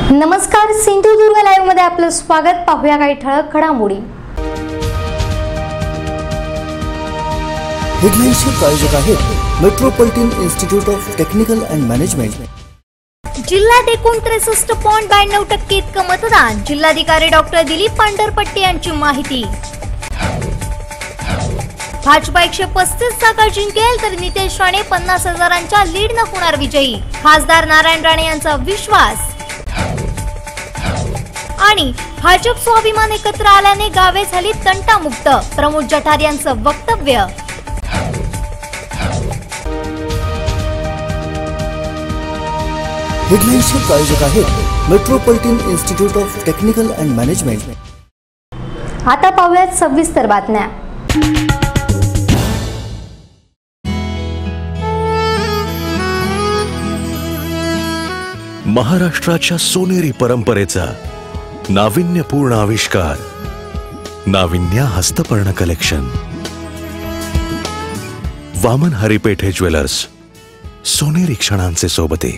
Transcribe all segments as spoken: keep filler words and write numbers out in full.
नमस्कार, सिंधुदुर्ग लाईव्ह मध्ये आपलं स्वागत. पाहूया काही ठळक घडामोडी. हेडलाईन्सचे प्रायोजक आहेत metropolitan institute of technical and management. जिल्ह्यात एकूण त्रेसष्ट पॉईंट ब्याण्णव टक्के इतकं मतदान. जिल्हाधिकारी डॉक्टर दिलीप पांढरपट्टे यांची माहिती. भाजपा एकशे पस्तीस जागा जिंकेल तर नितेश राणे पन्नास हजारांच्या लीडनं होणार विजयी. खासदार नारायण राणे यांचा विश्वास. आणि भाजप स्वाभिमान एकत्र आल्याने गावे झाली तंटामुक्त. प्रमोद जठार यांचं वक्तव्य. हेडलाईन्सचे प्रायोजक आहेत metropolitan institute of technical and management. आता पाहूयात सविस्तर बातम्या. महाराष्ट्राच्या सोनेरी परंपरेचा नाविन्यपूर्ण आविष्कार, नाविन्या हस्तपर्ण कलेक्शन. वामन हरिपेठे ज्वेलर्स, सोनेरी क्षणांचे सोबते.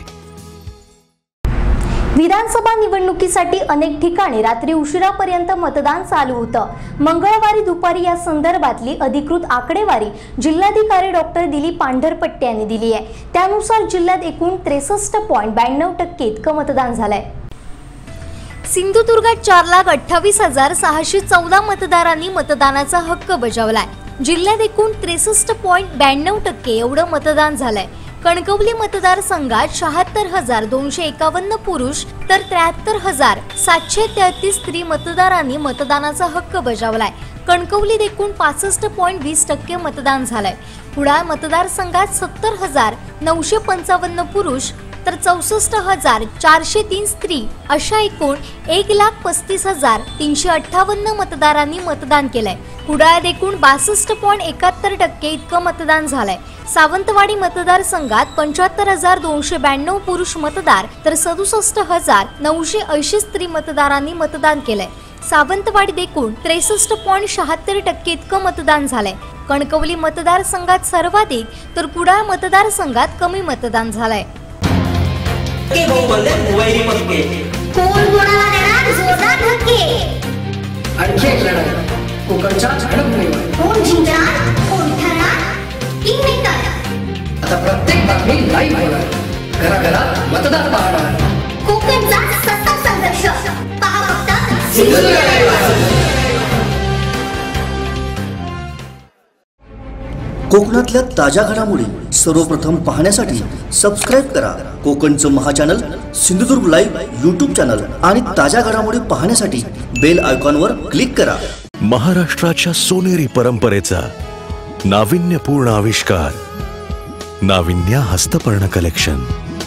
विधानसभा निवडणुकीसाठी अनेक ठिकाणी रात्री उशिरापर्यंत मतदान चालू होतं. मंगळवारी दुपारी या संदर्भातली अधिकृत आकडेवारी जिल्हाधिकारी डॉक्टर दिलीप पांढरपट्टे यांनी दिली आहे. त्यानुसार जिल्ह्यात एकूण त्रेसष्ट पॉईंट ब्याण्णव टक्के इतकं मतदान झालंय. सिंधुदुर्गात चार लाख अठ्ठावीस हजार सहाशे चौदा मतदारांनी मतदानाचा हक्क बजावलाय. जिल्ह्यात एकूण त्रेसष्ट पॉईंट ब्याण्णव टक्के एवढं मतदान झालंय. कणकवली मतदारसंघात शहात्तर हजार दोनशे एकावन्न पुरुष तर त्र्याहत्तर हजार सातशे तेहतीस स्त्री मतदारांनी मतदानाचा हक्क बजावलाय. कणकवलीत एकूण पासष्ट पॉईंट वीस टक्के मतदान झालंय. कुडाळ मतदारसंघात सत्तर हजार नऊशे पंचावन्न पुरुष तर चौसष्ट हजार चारशे तीन स्त्री अशा एकूण एक लाख पस्तीस हजार तीनशे अठ्ठावन्न मतदारांनी मतदान केलंय. कुडाळात एकूण बासष्ट पॉईंट एकाहत्तर टक्के इतकं मतदान झालंय. सावंतवाडी मतदारसंघात पंच्याहत्तर हजार दोनशे ब्याण्णव पुरुष मतदार तर सदुसष्ट हजार नऊशे ऐंशी स्त्री मतदारांनी मतदान केलंय. सावंतवाडीत एकूण त्रेसष्ट पॉईंट शहात्तर टक्के इतकं मतदान झालंय. कणकवली मतदारसंघात सर्वाधिक तर कुडाळ मतदारसंघात कमी मतदान झालंय. कोण कोणाला देणार जोरदार धक्के. आणखी एक लढाई कोकणच्या झडपणीवर. कोण जिंकणार कोण ठरणार किंगमेकर. आता प्रत्येक बातमी लाईव्ह होणार. घराघरात मतदार पाहणार. कोकणचा सत्ता संघर्ष पहा फक्त सिंधुदुर्ग लाईव्ह. कोकणातल्या ताज्या घडामोडी सर्वप्रथम पाहण्यासाठी सबस्क्राईब करा कोकणचं महाचॅनल सिंधुदुर्ग लाईव्ह यूट्यूब चॅनल आणि ताज्या घडामोडी पाहण्यासाठी बेल आयकॉनवर क्लिक करा. महाराष्ट्राच्या सोनेरी परंपरेचा नाविन्यपूर्ण आविष्कार, नाविन्या हस्तपर्ण कलेक्शन.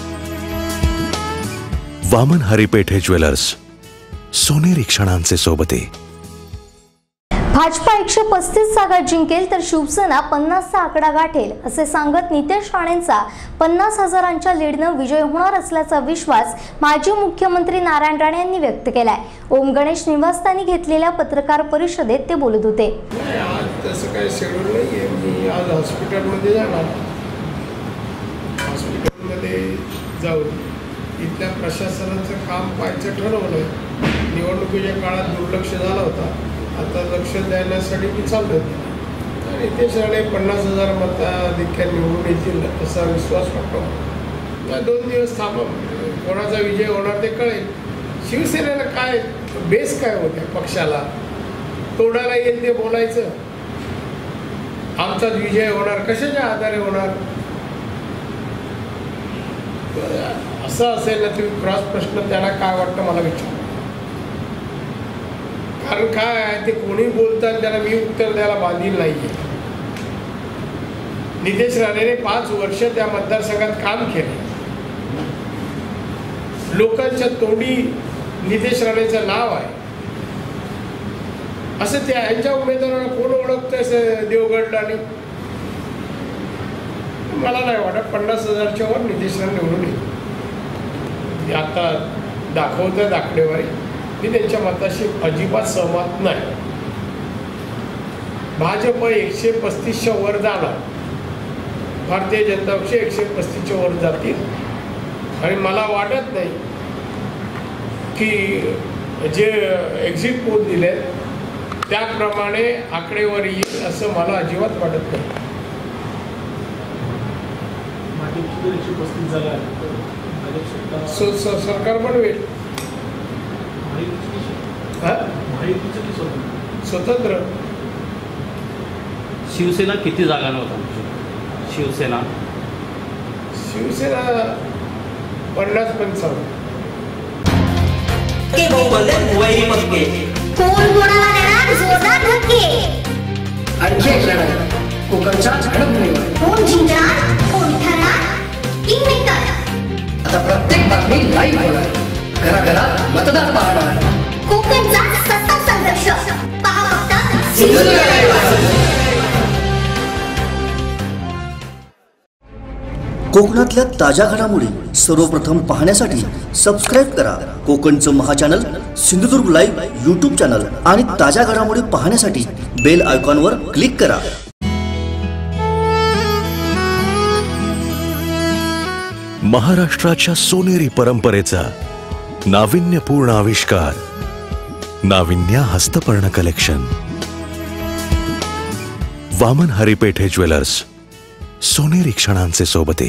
वामन हरिपेठे ज्वेलर्स, सोनेरी क्षणांचे सोबते. भाजपा एकशे पस्तीस जागा जिंकेल तर शिवसेना पन्नासचा आकडा गाठेल असे सांगत नितेश राणेंचा पन्नास हजारांच्या लीडनं विजय होणार असल्याचा विश्वास माजी मुख्यमंत्री नारायण राणे यांनी व्यक्त केलाय. ओम गणेश निवासस्थानी घेतलेल्या पत्रकार परिषदेत ते बोलत होते. आज तसं काही शेड्यूल नाहीये. मी आज हॉस्पिटलमध्ये जाणार. हॉस्पिटलमध्ये जाऊन इथल्या प्रशासनाचं काम पाहायचं ठरवलं. निवडणुकीच्या काळात दुर्लक्ष झालं होतं. आता लक्ष देण्यासाठी मी चाललो होतो आणि ते सगळे पन्नास हजार मताधिक्य निवडून येतील असा विश्वास वाटतो. दोन दिवस थांबा, कोणाचा विजय होणार ते कळेल. शिवसेनेला काय बेस काय होत्या पक्षाला तोडायला येईल ते बोलायचं. आमचाच विजय होणार, कशाच्या आधारे होणार असं असेल ना तुम्ही क्रॉस प्रश्न त्याला काय वाटतं मला विचार. कारण काय आहे ते कोणी बोलतात त्याला मी उत्तर द्यायला बांधील नाहीये. नितेश राणेने पाच वर्ष त्या मतदारसंघात काम केले. लोकांच्या तोंडी नितेश राणेचं नाव आहे. असं त्या यांच्या उमेदवाराला कोण ओळखतंय देवगडला आणि मला नाही वाटत पन्नास हजारच्या वर नितेश राणे निवडून येईल. आता दाखवतं आकडेवारी. मी त्यांच्या मताशी अजिबात सहमत नाही. भाजप एकशे पस्तीसच्या वर जाणार. भारतीय जनता पक्ष एकशे पस्तीसच्या वर जातील आणि मला वाटत नाही की जे एक्झिट पोल दिले त्याप्रमाणे आकडेवारी येईल असं मला अजिबात वाटत नाही. सरकार बनवेल स्वतंत्र. शिवसेना किती जागा नव्हता? शिवसेना शिवसेना पन्नास पंचावन्न. कोण कोणाला देणार जोरदार धक्के? आणखी एक लढाई कोकणच्या घडामोडीवर. कोण जिंकणार? कोण ठरणार? किंगमेकर. आता प्रत्येक बातमी लाईव्ह होणार. घराघरात मतदार पाहणार. कोकणचा सत्ता संघर्ष पहा फक्त सिंधुदुर्ग लाईव्ह. कोकणातल्या ताज्या घडामोडी सर्वप्रथम पाहण्यासाठी सबस्क्राईब करा कोकणचं महाचॅनल सिंधुदुर्ग लाईव्ह यूट्यूब चॅनल आणि ताज्या घडामोडी पाहण्यासाठी बेल आयकॉनवर क्लिक करा. महाराष्ट्राच्या सोनेरी परंपरेचा नाविन्यपूर्ण आविष्कार नाविन्या हस्तपर्ण कलेक्शन. वामन हरिपेठे ज्वेलर्स, सोनेरी क्षणांचे सोबते.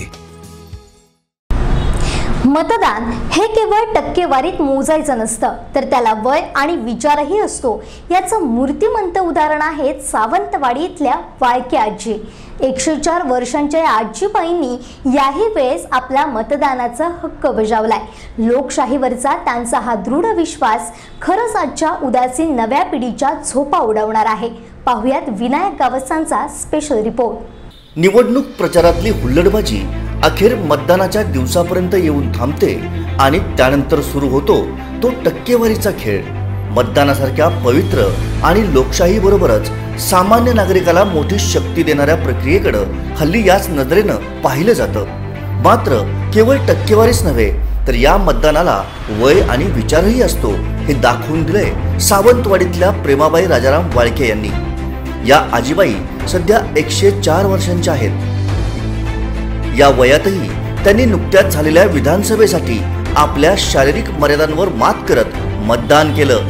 मतदान हे केवळ टक्केवारीत मोजायचं नसतं, तर त्याला वय आणि विचारही असतो. याचं मूर्तिमंत उदाहरण आहे सावंतवाडी इथल्या वाळके आजी. एकशे चार वर्षांच्या या आजीबाईंनी याही वेळेस आपला मतदानाचा हक्क बजावलाय. लोकशाहीवरचा त्यांचा हा दृढ विश्वास खरंच आजच्या उदासीन नव्या पिढीच्या झोपा उडवणार आहे. पाहुयात विनायक गावसांचा स्पेशल रिपोर्ट. निवडणूक प्रचारातली हुल्लडबाजी अखेर मतदानाच्या दिवसापर्यंत येऊन थांबते आणि त्यानंतर सुरू होतो तो टक्केवारीचा खेळ. मतदानासारख्या पवित्र आणि लोकशाहीबरोबरच सामान्य नागरिकाला मोठी शक्ती देणाऱ्या प्रक्रियेकडे हल्ली याच नजरेनं पाहिलं जातं. मात्र केवळ टक्केवारीच नव्हे तर या मतदानाला वय आणि विचारही असतो हे दाखवून दिलंय सावंतवाडीतल्या प्रेमाबाई राजाराम वाळके यांनी. या आजीबाई सध्या एकशे चार वर्षांच्या आहेत. या वयातही त्यांनी नुकत्याच झालेल्या विधानसभेसाठी आपल्या शारीरिक मर्यादांवर मात करत मतदान केलं.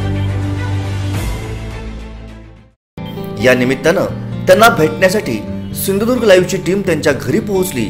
या निमित्तानं त्यांना भेटण्यासाठी सिंधुदुर्ग लाईव्हची टीम त्यांच्या घरी पोहोचली.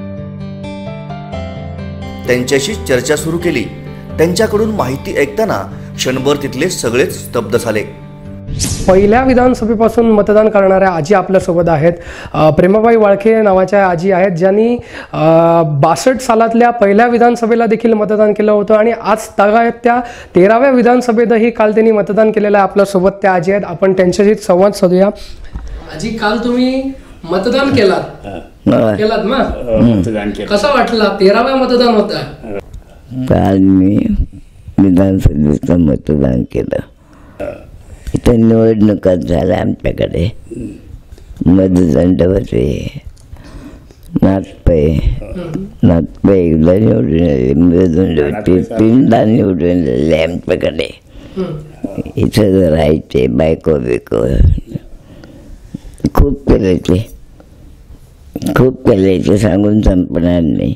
त्यांच्याशी चर्चा सुरू केली. त्यांच्याकडून माहिती ऐकताना क्षणभर तिथले सगळेच स्तब्ध झाले. पहिल्या विधानसभेपासून मतदान करणाऱ्या आजी आपल्यासोबत आहेत. प्रेमाबाई वाळके नावाच्या आजी आहेत, ज्यांनी बासष्ट सालातल्या पहिल्या विधानसभेला देखील मतदान केलं होतं आणि आज तागायत त्या तेराव्या विधानसभेतही काल त्यांनी मतदान केलेलं आहे. आपल्यासोबत त्या आजी आहेत, आपण त्यांच्याशी संवाद साधूया. आजी, काल तुम्ही मतदान केलात केलात ना? मतदान केलं. कसं वाटलं? तेराव्या मतदान होतं. काल मी विधानसभेचं मतदान केलं. इथं निवडणुका झाल्या आमच्याकडे. मतदांडावरती नागपै नागपै एकदा निवडून आले, मतदांडावरती तीनदा निवडून आले आमच्याकडे. इथं राहायचे बायको बिको खूप केले, ते खूप केले, ते सांगून संपणार नाही.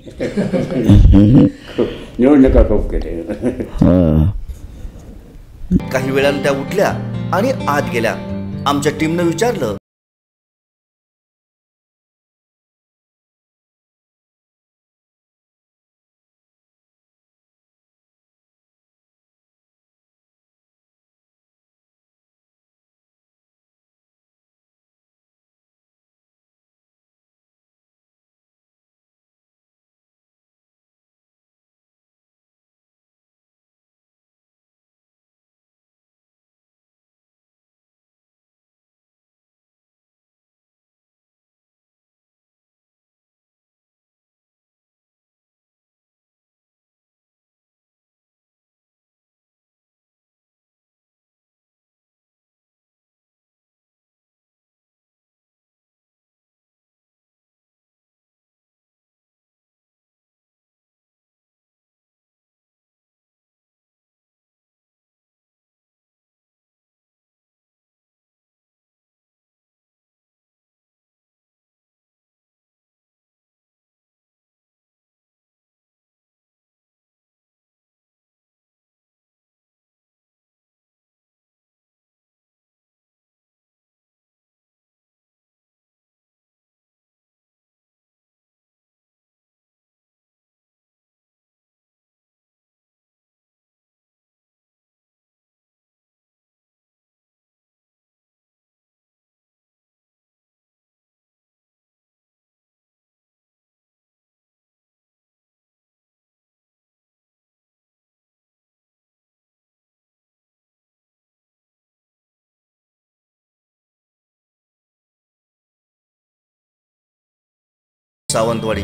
निवडणुका खूप केले. हो. काही वेळानं त्या उठल्या आणि आत गेल्या. आमच्या टीमनं विचारलं, सावंतवाडी.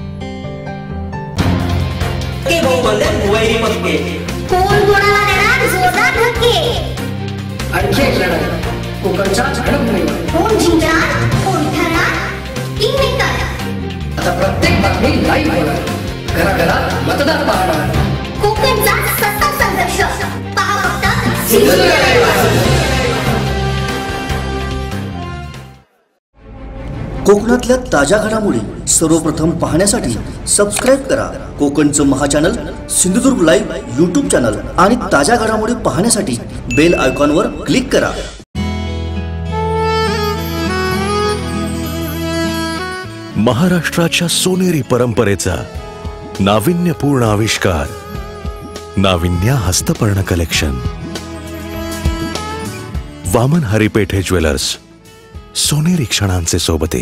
कोण कोणाला देणार जोरदार धक्के. आणखी एक लढत कोकणच्या घडामोडीवर. कोण जिंकणार कोण ठरणार किंगमेकर. आता प्रत्येक बातमी लाईव्ह होणार. घराघरात मतदार पाहणार. कोकणचा सत्ता संघर्ष पहा फक्त सिंधुदुर्ग लाईव्ह. कोकणातल्या ताज्या घडामोडी सर्वप्रथम पाहण्यासाठी सबस्क्राईब करा कोकणचं महाचॅनल सिंधुदुर्ग लाईव्ह यूट्यूब चॅनल आणि ताज्या घडामोडी पाहण्यासाठी बेल आयकॉनवर क्लिक करा. महाराष्ट्राच्या सोनेरी परंपरेचा नाविन्यपूर्ण आविष्कार नाविन्या हस्तपर्ण कलेक्शन. वामन हरिपेठे ज्वेलर्स, सोनेरी क्षणांचे सोबते.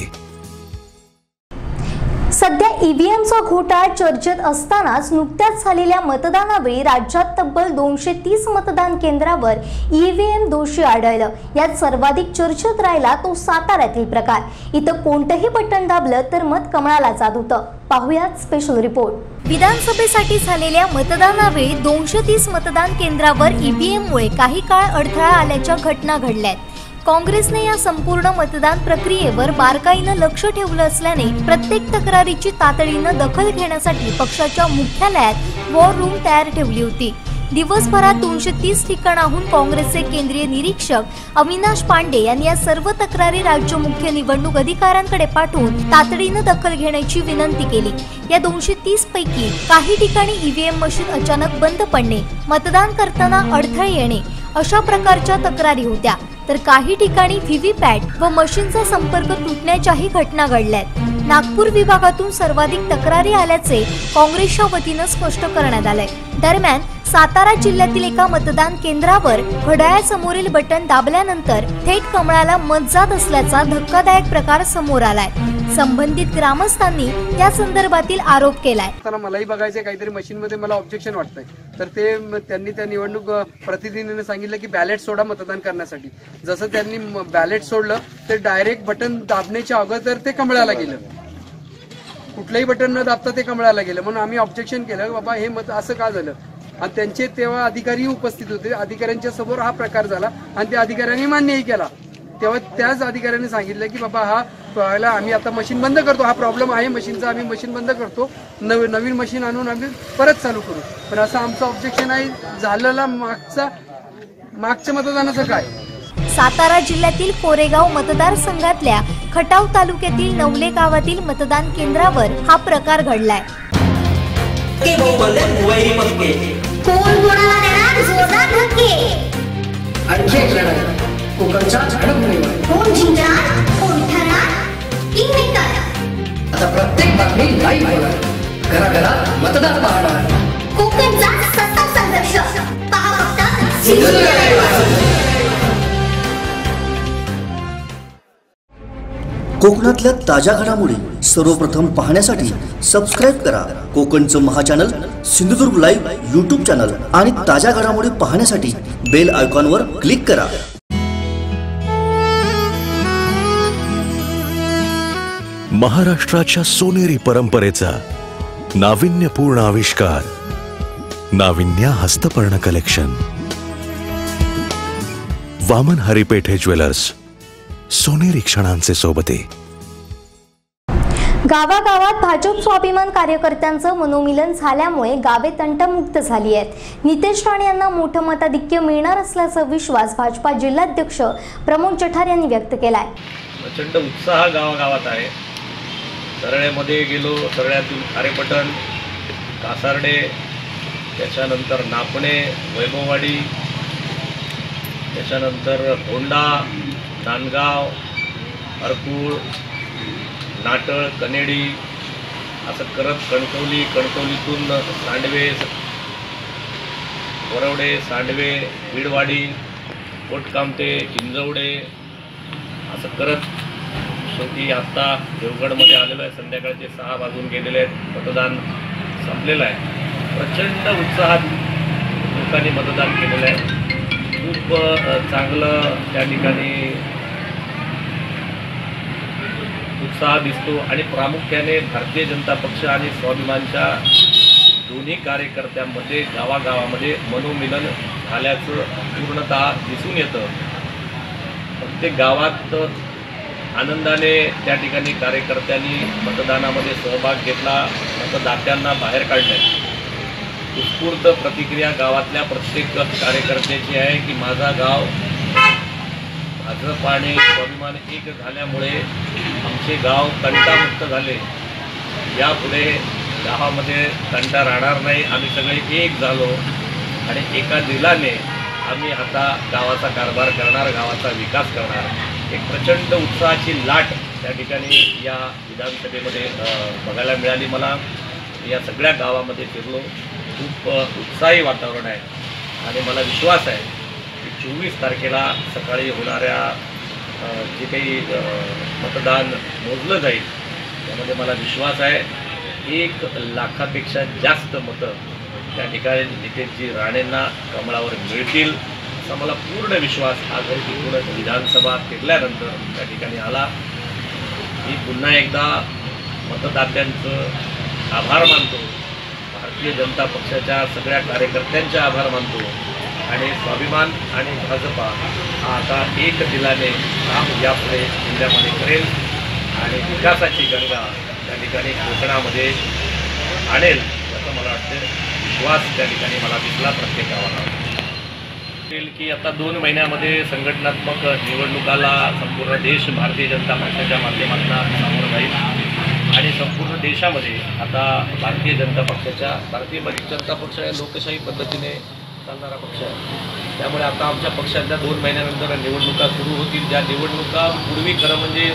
सध्या ईव्हीएमचा घोटाळा चर्चेत असतानाच नुकत्याच झालेल्या मतदानावेळी राज्यात तब्बल दोनशे तीस मतदान केंद्रावर ईव्हीएम दोषी आढळलं. यात सर्वाधिक चर्चेत राहिला तो साताऱ्यातील प्रकार. इथं कोणतंही बटन दाबलं तर मत कमळाला जात होतं. पाहुयात स्पेशल रिपोर्ट. विधानसभेसाठी झालेल्या मतदानावेळी दोनशे तीस मतदान केंद्रावर ईव्हीएममुळे काही काळ अडथळा आल्याच्या घटना घडल्यात. काँग्रेसने या संपूर्ण मतदान प्रक्रियेवर बारकाईनं लक्ष ठेवलं असल्याने प्रत्येक तक्रारीची तातडीनं दखल घेण्यासाठी पक्षाच्या मुख्यालयात वॉर रूम तयार ठेवली होती. दिवसभरात दोनशे तीस ठिकाणाहून काँग्रेसचे केंद्रीय निरीक्षक अविनाश पांडे यांनी या सर्व तक्रारी राज्य मुख्य निवडणूक अधिकाऱ्यांकडे पाठवून तातडीनं दखल घेण्याची विनंती केली. या दोनशे तीस पैकी काही ठिकाणी ईव्हीएम मशीन अचानक बंद पडणे, मतदान करताना अडथळे येणे अशा प्रकारच्या तक्रारी होत्या. तर काही ठिकाणी व्हीव्हीपॅट व मशीनचा संपर्क तुटण्याच्याही घटना घडल्यात. नागपूर विभागातून सर्वाधिक तक्रारी आल्याचे काँग्रेसच्या वतीनं स्पष्ट करण्यात आलंय. दरम्यान सातारा जिल्ह्यातील एका मतदान केंद्रावर घड्याळासमोरील बटन दाबल्यानंतर थेट कमळाला मत जात असल्याचा धक्कादायक प्रकार समोर आलाय. संबंधित ग्रामस्थांनी या संदर्भातील आरोप केलाय. मलाही बघायचंय काहीतरी मशीन मध्ये, मला ऑब्जेक्शन वाटतंय. तर ते त्यांनी त्या निवडणूक प्रतिनिधीने सांगितलं की बॅलेट सोडा मतदान करण्यासाठी. जसं त्यांनी बॅलेट सोडलं तर डायरेक्ट बटन दाबण्याच्या अगोदर ते कमळाला गेलं. कुठलंही बटन न दाबता ते कमळाला गेलं. म्हणून आम्ही ऑब्जेक्शन केलं बाबा हे मत असं का झालं. आणि त्यांचे तेव्हा अधिकारी उपस्थित होते. अधिकाऱ्यांच्या समोर हा प्रकार झाला आणि त्या अधिकाऱ्यांनी मान्यही केला. तेव्हा त्याच अधिकाऱ्यांनी सांगितलं की बाबा हा पहिला आम्ही आता मशीन बंद करतो, हा प्रॉब्लेम आहे मशीनचा, आम्ही मशीन बंद करतो, नवीन नवीन मशीन आणून आम्ही परत चालू करू. पण असं आमचं ऑब्जेक्शन आहे. झालेला मागचा मागच्या मतदानाचं काय. सातारा जिल्ह्यातील कोरेगाव मतदारसंघातल्या खटाव तालुक्यातील नवले गावातील मतदान केंद्रावर हा प्रकार घडलाय. कोण कोणाला देणार जोरदार धक्के. आणखी एक लढत कोकणच्या घडामोडीवर. कोण जिंकणार कोण ठरणार किंगमेकर. आता प्रत्येक बातमी लाईव्ह होणार. घराघरात मतदार पाहणार. कोकणचा सत्ता संघर्ष पहा फक्त सिंधुदुर्ग लाईव्ह. कोकणातल्या ताज्या घडामोडी सर्वप्रथम पाहण्यासाठी सबस्क्राईब करा कोकणचं महाचॅनल सिंधुदुर्ग लाईव्ह यूट्यूब चॅनल आणि ताज्या घडामोडी पाहण्यासाठी बेल आयकॉनवर क्लिक करा. महाराष्ट्राच्या सोनेरी परंपरेचा नाविन्यपूर्ण आविष्कार नाविन्या हस्तपर्ण कलेक्शन. वामन हरिपेठे ज्वेलर्स, सोनेरी क्षणांचे सोबते. गावागावात भाजप स्वाभिमान कार्यकर्त्यांचं मनोमिलन झाल्यामुळे गावे तंटमुक्त झाली आहेत. नितेश राणे यांना मोठं मताधिक्य मिळणार असल्याचा विश्वास भाजपा जिल्हाध्यक्ष प्रमोद जठार यांनी व्यक्त केलाय. प्रचंड उत्साह गावागावात आहे. सरळेमध्ये गेलो, सरळ्यातून खारेपटण, कासारडे, त्याच्यानंतर नापणे, वैभववाडी, त्याच्यानंतर होंडा, नांदगाव, हरकुळ, नाटळ, कनेडी असं करत कणकवली, कणकवलीतून सांडवे, वरवडे, सांडवे, विडवाडी, कोटकामते, चिंचवडे असं करत शेवटी आत्ता देवगडमध्ये आलेलो आहे. संध्याकाळचे सहा वाजून गेलेले आहेत. मतदान संपलेलं आहे. प्रचंड उत्साहात लोकांनी मतदान केलेलं आहे. खूप चांगलं त्या ठिकाणी उत्साह दिसतो आणि प्रामुख्याने भारतीय जनता पक्ष आणि स्वाभिमानच्या दोन्ही कार्यकर्त्यांमध्ये गावागावामध्ये मनोमिलन झाल्याचं पूर्णतः दिसून येतं. प्रत्येक गावात आनंदाने त्या ठिकाणी कार्यकर्त्यांनी मतदानामध्ये सहभाग घेतला. मतदात्यांना बाहेर काढण्यात उत्स्फूर्त प्रतिक्रिया गावातल्या प्रत्येक कार्यकर्त्याची आहे की माझा गाव भाजप आणि स्वाभिमान एक झाल्यामुळे आमचे गाव तंटामुक्त झाले. यापुढे गावामध्ये तंटा राहणार नाही. आम्ही सगळे एक झालो आणि एका दिलाने आम्ही आता गावाचा कारभार करणार, गावाचा विकास करणार. एक प्रचंड उत्साहाची लाट त्या ठिकाणी या विधानसभेमध्ये बघायला मिळाली. मला या सगळ्या गावामध्ये फिरलो, खूप उत्साही वातावरण आहे आणि मला विश्वास आहे की चोवीस तारखेला सकाळी होणाऱ्या जे काही मतदान मोजलं जाईल त्यामध्ये मला विश्वास आहे एक लाखापेक्षा जास्त मतं त्या ठिकाणी नितेशजी राणेंना कमळावर मिळतील असा मला पूर्ण विश्वास आज एकूणच विधानसभा फिरल्यानंतर त्या ठिकाणी आला. मी पुन्हा एकदा मतदात्यांचं आभार मानतो, भारतीय जनता पक्षाच्या सगळ्या कार्यकर्त्यांचे आभार मानतो आणि स्वाभिमान आणि भाजपा हा आता एक दिलाने काम यापुढे जिल्ह्यामध्ये करेल आणि विकासाची गंगा त्या ठिकाणी कोकणामध्ये आणेल असं मला वाटतं. विश्वास त्या ठिकाणी मला दिसला प्रत्येक गावाला. की आता दोन महिन्यामध्ये संघटनात्मक निवडणुकाला संपूर्ण देश भारतीय जनता पक्षाच्या माध्यमातून सामोरं जाईल आणि संपूर्ण देशामध्ये आता भारतीय जनता पक्षाच्या भारतीय जनता पक्ष या लोकशाही पद्धतीने चालणारा पक्ष आहे. त्यामुळे आता आमच्या पक्षाच्या दोन महिन्यानंतर निवडणुका सुरू होतील. ज्या निवडणुका पूर्वी खरं म्हणजे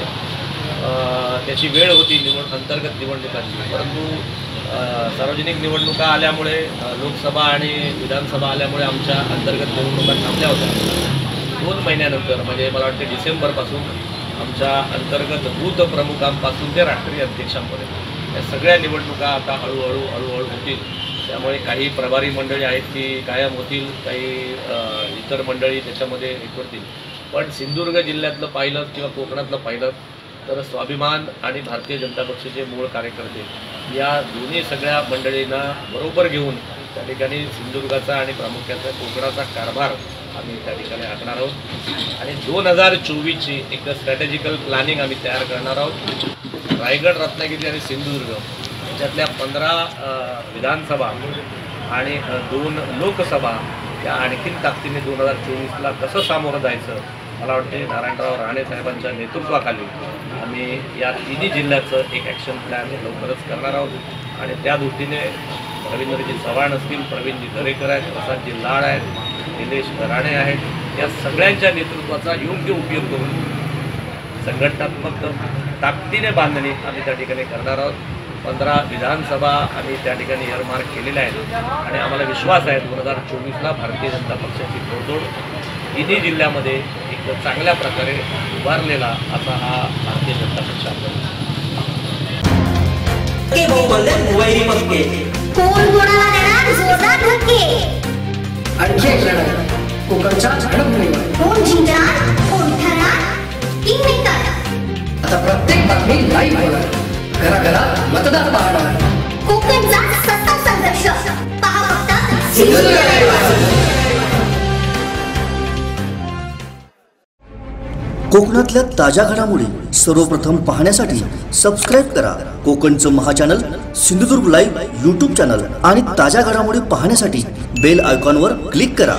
त्याची वेळ होती निवड अंतर्गत निवडणुकांची, परंतु सार्वजनिक निवडणुका आल्यामुळे लोकसभा आणि विधानसभा आल्यामुळे आमच्या अंतर्गत निवडणुका थांबल्या होत्या. दोन महिन्यानंतर म्हणजे मला वाटते डिसेंबरपासून आमच्या अंतर्गत बूथ प्रमुखांपासून ते राष्ट्रीय अध्यक्षांपर्यंत या सगळ्या निवडणुका आता हळूहळू हळूहळू होतील. त्यामुळे काही प्रभारी मंडळी आहेत ती कायम होतील, काही इतर मंडळी त्याच्यामध्ये हे करतील. पण सिंधुदुर्ग जिल्ह्यातलं पाहिलं किंवा कोकणातलं पाहिलं तर स्वाभिमान आणि भारतीय जनता पक्षाचे मूळ कार्यकर्ते या दोन्ही सगळ्या मंडळींना बरोबर घेऊन त्या ठिकाणी सिंधुदुर्गाचा आणि प्रामुख्याचा कोकणाचा कारभार आम्ही त्या ठिकाणी आखणार आहोत आणि दोन हजार चोवीसची एक स्ट्रॅटेजिकल प्लॅनिंग आम्ही तयार करणार आहोत. रायगड, रत्नागिरी आणि सिंधुदुर्ग याच्यातल्या पंधरा विधानसभा आणि दोन लोकसभा या आणखीन ताकदीने दोन हजार चोवीसला कसं सामोरं जायचं मला वाटते नारायणराव राणे साहेबांच्या नेतृत्वाखाली आम्ही या तिन्ही जिल्ह्याचं एक ॲक्शन प्लॅन लवकरच करणार आहोत आणि त्या दृष्टीने रवींद्रजी चव्हाण असतील, प्रवीणजी दरेकर आहेत, प्रसादजी लाड आहेत, निलेश राणे आहेत, या सगळ्यांच्या नेतृत्वाचा योग्य उपयोग करून संघटनात्मक ताकदीने बांधणी आम्ही त्या ठिकाणी करणार आहोत. पंधरा विधानसभा आम्ही त्या ठिकाणी एअरमार्क केलेल्या आहेत आणि आम्हाला विश्वास आहे दोन हजार चोवीसला भारतीय जनता पक्षाची तोडजोड तिन्ही जिल्ह्यामध्ये एक चांगल्या प्रकारे उभारलेला असा हा भारतीय जनता पक्ष आहे. कोण कोणाला देणार जोरदार धक्के, आणखी एक लढत कोकणच्या घडामोडीवर. कोण जिंकणार, कोण ठरणार, किंगमेकर. आता प्रत्येक बातमी लाईव्ह होणार, घराघरात मतदार पाहणार. कोकणचा सत्ता संघर्ष पहा फक्त सिंधुदुर्ग लाईव्ह. कोकणातल्या ताज्या घडामोडी सर्वप्रथम पाहण्यासाठी सबस्क्राईब करा कोकणचं महाचॅनल सिंधुदुर्ग लाईव्ह यूट्यूब चॅनल आणि ताज्या घडामोडी पाहण्यासाठी बेल आयकॉनवर क्लिक करा.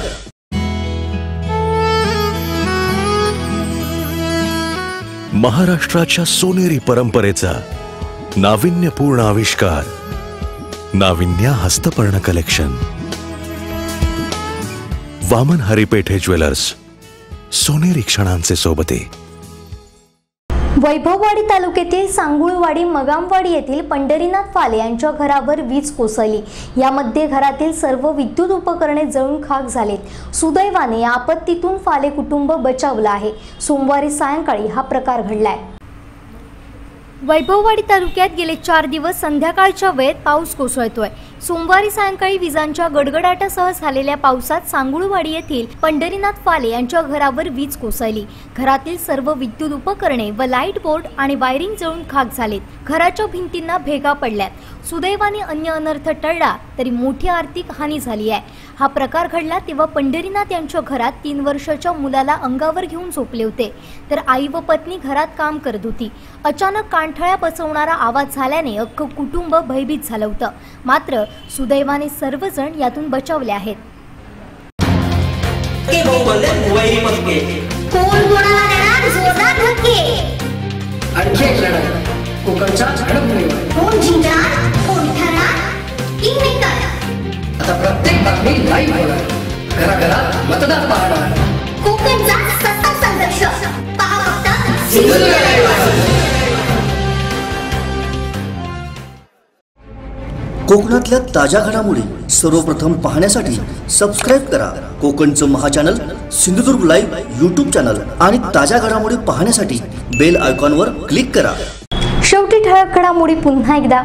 महाराष्ट्राच्या सोनेरी परंपरेचा नाविन्यपूर्ण आविष्कार नाविन्या हस्तपर्ण कलेक्शन. वामन हरिपेठे ज्वेलर्स, सोनेरी क्षणांचे सोबते. वैभववाडी तालुक्यातील सांगुळवाडी मगामवाडी येथील पंढरीनाथ फाले यांच्या घरावर वीज कोसळली. यामध्ये घरातील सर्व विद्युत उपकरणे जळून खाक झालेत. सुदैवाने या आपत्तीतून फाले कुटुंब बचावलं आहे. सोमवारी सायंकाळी हा प्रकार घडलाय. वैभववाडी तालुक्यात गेले चार दिवस संध्याकाळच्या वेळेत पाऊस कोसळतोय. सोमवारी सायंकाळी विजांच्या गडगडाटासह झालेल्या पावसात सांगुळवाडी येथील पंढरीनाथ फाले यांच्या घरावर वीज कोसळली। घरातील सर्व विद्युत उपकरणे व लाईट बोर्ड आणि वायरिंग जळून खाक झालेत। घराच्या भिंतींना भेगा पडल्यात। सुदैवाने अन्य अनर्थ टळला तरी मोठी आर्थिक हानी झाली आहे। हा प्रकार घडला तेव्हा पंढरीनाथ यांच्या घरात तीन वर्षाच्या मुलाला अंगावर घेऊन झोपले होते, तर आई व पत्नी घरात काम करत होती। अचानक कानठळ्या बसवणारा आवाज झाल्याने अख्खं कुटुंब भयभीत झालं होतं। मात्र सुदैवाने सर्वजण यातून बचावले आहेत। कोण कोणाला देणार जोरदार धक्के? आणखी एक लढाई कोकणच्या घडामोडीवर. कोण जिंकणार? कोण ठरणार? किंगमेकर. आता प्रत्येक बातमी लाईव्ह होणार. घराघरात मतदार पाहणार. कोकणचा सत्ता संघर्ष पहा फक्त सिंधुदुर्ग लाईव्ह. कोकणातल्या ताज्या घडामोडी सर्वप्रथम पाहण्यासाठी सबस्क्राईब करा कोकणचं महाचॅनल सिंधुदुर्ग लाईव्ह यूट्यूब चॅनल आणि ताज्या घडामोडी पाहण्यासाठी बेल आयकॉनवर क्लिक करा। शेवटी ठळक घडामोडी पुन्हा एकदा।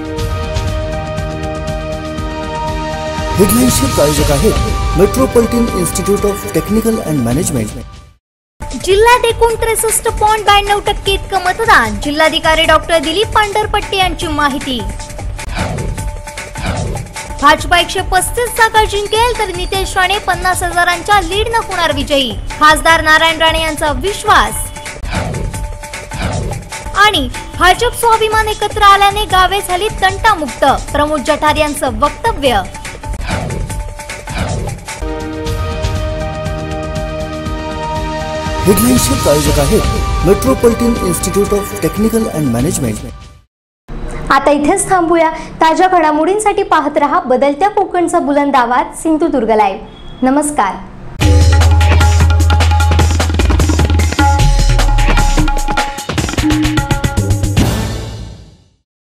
हेडलाईन्सचे प्रायोजक आहेत metropolitan institute of technical and management. जिल्ह्यात एकूण त्रेसष्ट पॉईंट ब्याण्णव टक्के इतकं मतदान। जिल्हाधिकारी डॉक्टर दिलीप पांढरपट्टे यांची माहिती। भाजपा एकशे पस्तीस जागा जिंकेल तर नितेश राणे पन्नास हजारांच्या लीड न होणार विजयी। खासदार नारायण राणे यांचा विश्वास। आणि भाजप स्वाभिमान एकत्र आल्याने गावे झाली तंटामुक्त, प्रमोद जठार यांचं वक्तव्य। हेडलाईन्सचे प्रायोजक आहेत metropolitan institute of technical and management. आता इथेच थांबूया। ताज्या घडामोडींसाठी पाहत रहा बदलत्या कोकणचा बुलंद आवाज सिंधुदुर्ग लाईव्ह। नमस्कार।